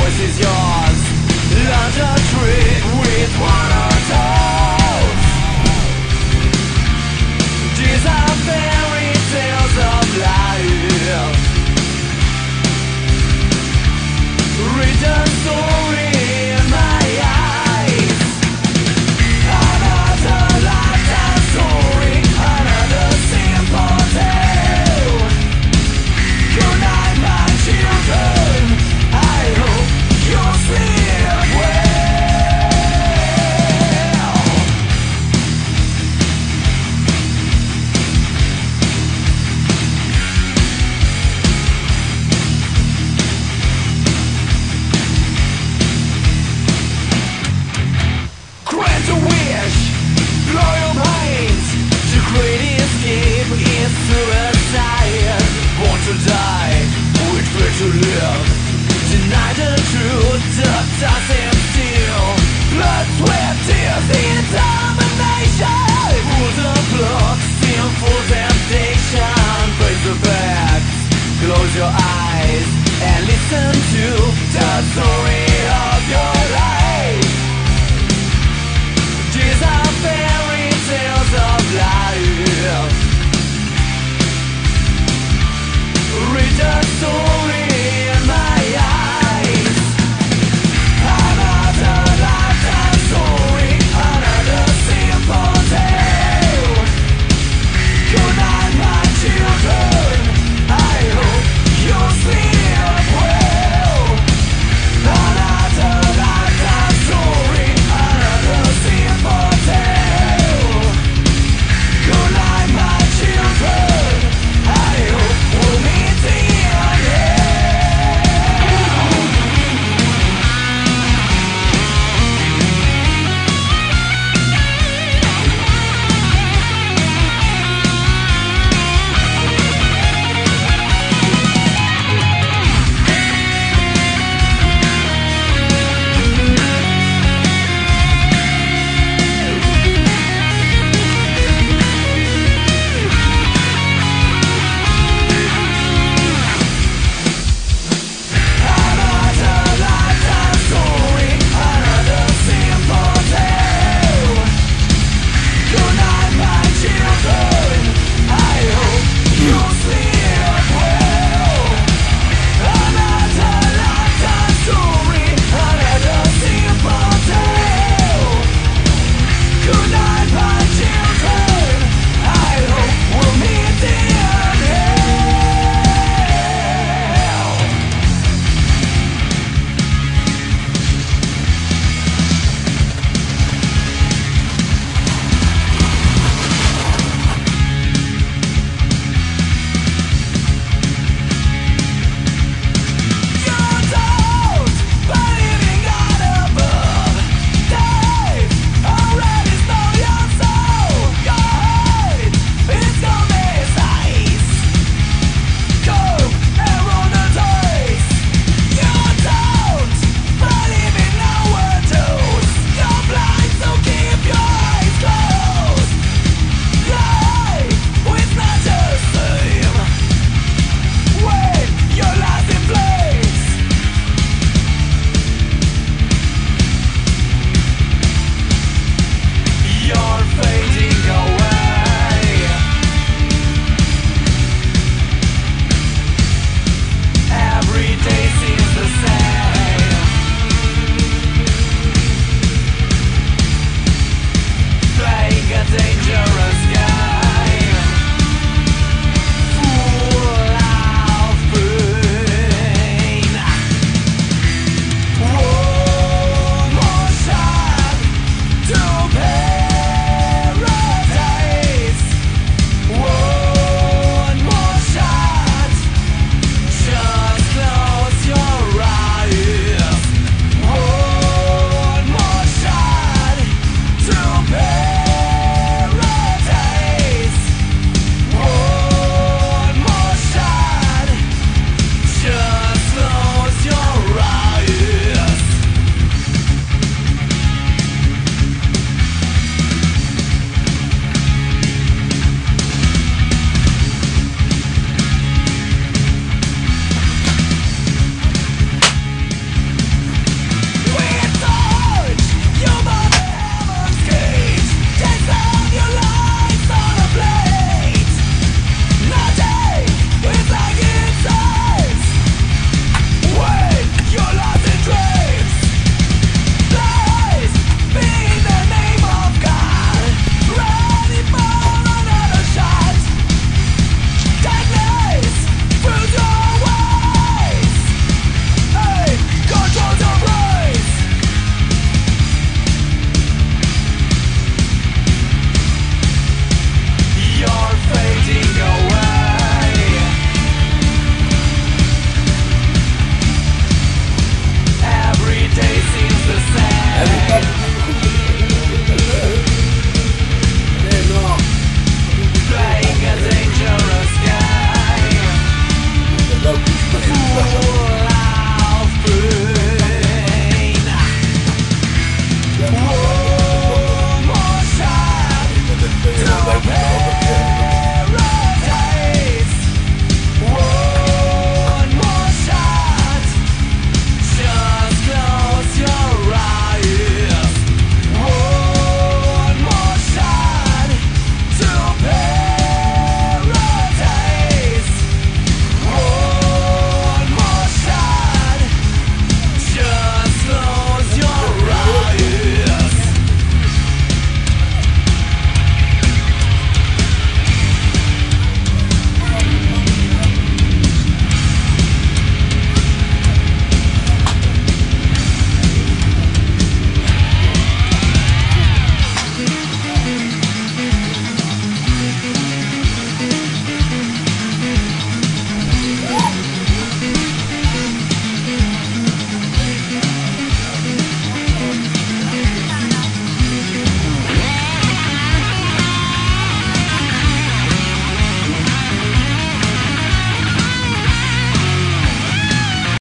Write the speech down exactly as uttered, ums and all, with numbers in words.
choice is yours. Learn to treat with one or toes. These are fairy tales of life. Read the story in my eyes. Another lifetime story, another simple tale. Good night, my children. I hope you sleep well. Grant a wish, blow your minds. The great escape is suicide. Want to die, wait for to live. Deny the truth, the doesn't steal. Blood, sweat, tears, determination. Pull the plug, sinful temptation. Face the facts, close your eyes and listen to the story.